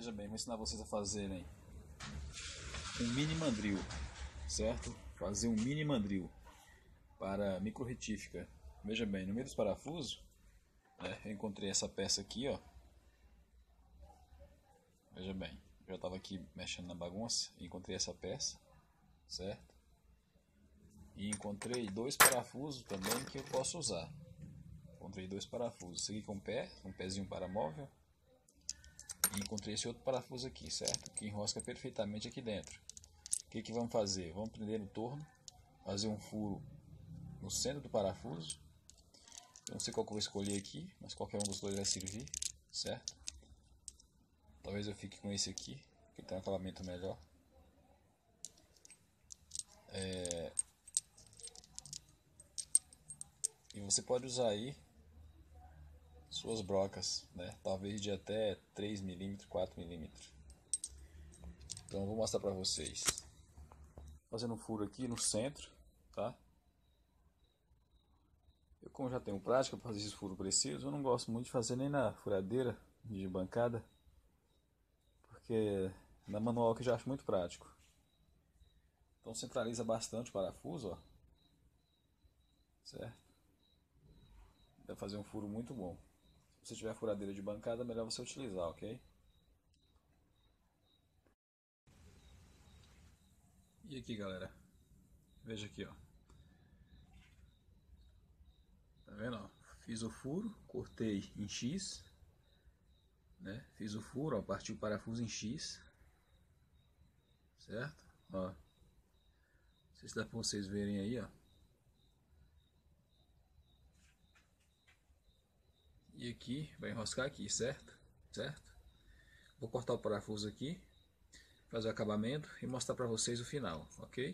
Veja bem, vou ensinar vocês a fazerem um mini mandril, certo? Fazer um mini mandril para micro retífica. Veja bem, no meio dos parafusos, eu encontrei essa peça aqui, ó. Veja bem, eu já estava aqui mexendo na bagunça e encontrei essa peça, certo? E encontrei dois parafusos também que eu posso usar. Encontrei dois parafusos, esse aqui com um pezinho para móvel. E encontrei esse outro parafuso aqui, certo? Que enrosca perfeitamente aqui dentro. O que vamos fazer? Vamos prender no torno, fazer um furo no centro do parafuso. Eu não sei qual que eu vou escolher aqui, mas qualquer um dos dois vai servir, certo? Talvez eu fique com esse aqui, que tem um acabamento melhor. E você pode usar aí suas brocas, né? Talvez de até 3 mm, 4 mm. Então eu vou mostrar para vocês. Fazendo um furo aqui no centro, tá? Eu, como já tenho prática para fazer esses furos precisos, eu não gosto muito de fazer nem na furadeira de bancada, porque na manual que eu já acho muito prático. Então centraliza bastante o parafuso, ó. Certo? Dá pra fazer um furo muito bom. Se você tiver furadeira de bancada, é melhor você utilizar, ok? E aqui, galera, veja aqui, ó. Tá vendo, ó? Fiz o furo, cortei em X, né? Fiz o furo, ó, parti o parafuso em X, certo? Ó, não sei se dá pra vocês verem aí, ó. E aqui vai enroscar aqui, certo? Certo? Vou cortar o parafuso aqui, fazer o acabamento e mostrar pra vocês o final, ok?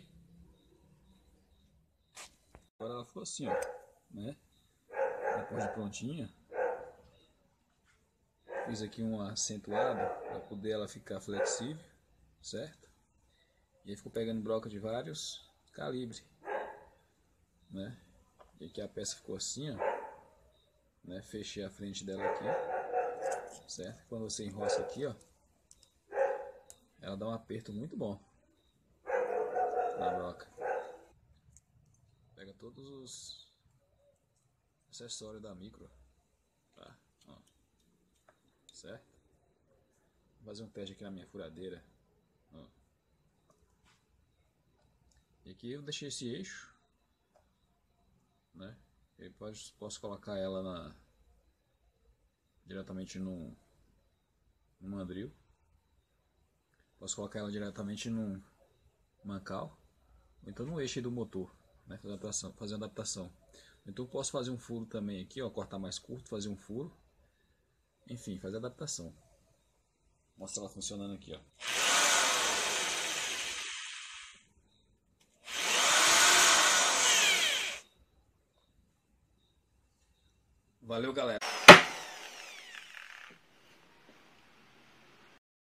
Agora ela ficou assim, ó, né? Depois de prontinha, fiz aqui uma acentuada para poder ela ficar flexível, certo? E aí ficou pegando broca de vários calibres, né? E aqui a peça ficou assim, ó, né? Fechei a frente dela aqui, certo? Quando você enrosca aqui, ó, ela dá um aperto muito bom na broca. Pega todos os acessórios da micro, tá? Ó, certo? Vou fazer um teste aqui na minha furadeira, ó. E aqui eu deixei esse eixo, né? Eu posso colocar ela diretamente no mandril. Posso colocar ela diretamente no mancal, ou então no eixo do motor, né? Fazer uma adaptação. Então posso fazer um furo também aqui, ó, cortar mais curto, fazer um furo. Enfim, fazer adaptação. Mostra ela funcionando aqui, ó. Valeu, galera.